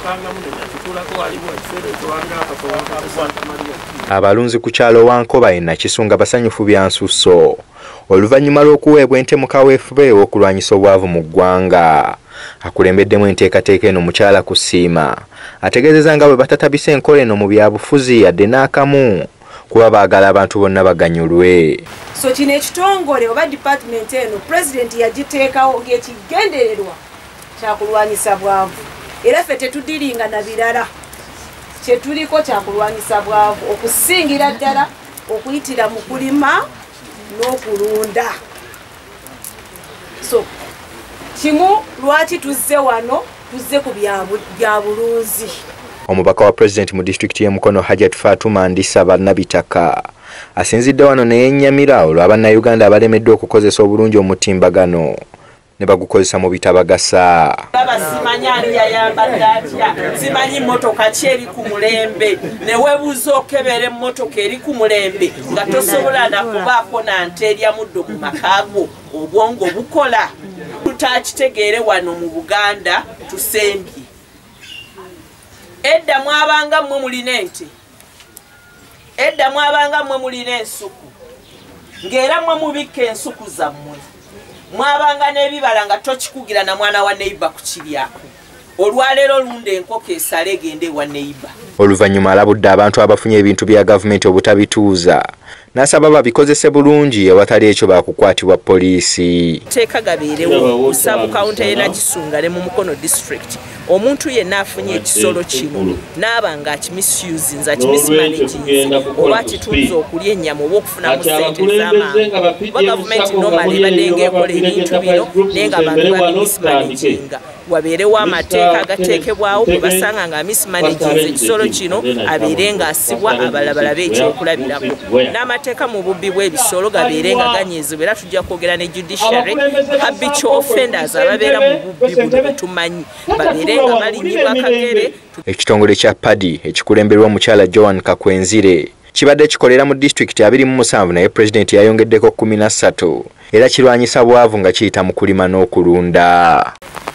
Abalunzi ku kyalo Wankoba Nakisunga basanyufu bya nsusso oluvannyuma lw'okuweebwa ente mu kaweefube w'okulwanyisa obwavu mu ggwanga. Akulembeddemu enteekateeka eno mukyala ku Siima ategeezezza nga bwe batatabisa enkola eno mu byabufuzi yadde n'akamu kuba baagala abantu bonna baganyulwe. So kino ekitongole oba department eno president yagiteekawo ng'ekigendererwa kyakulwanyisa bwavu era ffe tetudiringa na birala kyetuliko kyakulwanyisa bwavu okusingira ddala okuyitira mu kulima n'okulunda. So kimu lwaki tuzze wano tuzze ku bya bulunzi. Omubaka wa president mu district y'e Mukono Hajat Fatuma Ndisa Bannabitaka asinzidde wano neyennyamira olw'Abannayuganda abalemeddwa okukozesa obulungi omutimbagano ne bagukozesa mu bitabagasa. Simanyani yayambadde atya, simanyi mmotoka ki eri ku mulembe, ne weebuuza okebera emmotoka eri ku mulembe nga tosobola na kubaako na nte erya muddo mu makaago, obwongo bukola. Tutakitegeere wano mu Buganda tusembye. Edda mwabanga mmwe mulina ente, edda mwabanga mmwe mulina ensuku, ng'era mmwe mubikka ensuku zammwe. Mwabanga n'ebibala nga tokikugira na mwana wa neighbor kukiryako. Olwaleero lunda enkoko esale egende wa neighbor. Oluvannyuma alabudde abantu abafunye ebintu bya gavumenti obutabituuza n'asaba babikozese bulungi awatali ekyo baakukwatibwa poliisi. Teeka gabeerewo sub county y'e Nakisunga ne mu Mukono district. Omuntu yenna afunye ekisolo kino n'aba ng'akimisuse nza kimismanaginze oba akitunza okulya ennyama oba okufunamu ssente ez'amangu. Kuba gavumenti normally ebadde ng'ekola ebintu bino naye nga abantu babimismanaginga. Wabeerewo amateeka agateekebwawo bwe basanga nga mismanaginze ekisolo kino abeere ng'asibwa abalala balabe ekyokulabirako. N'amateeka mu bubbi bw'ebisolo gabeere nga ganyiizibwa era tujja kwogera ne judiciary habitual offenders ababeera mu bubbi buno betumanyi babeere nga balinyibwa akagere. Ekitongole kya PADI ekikulemberwa omukyala Joan Kakwenzire kibadde kikolera mu district 27 naye president yayongeddeko 13 era kirwanyisa bwavu nga kiyita mu kulima n'okulunda.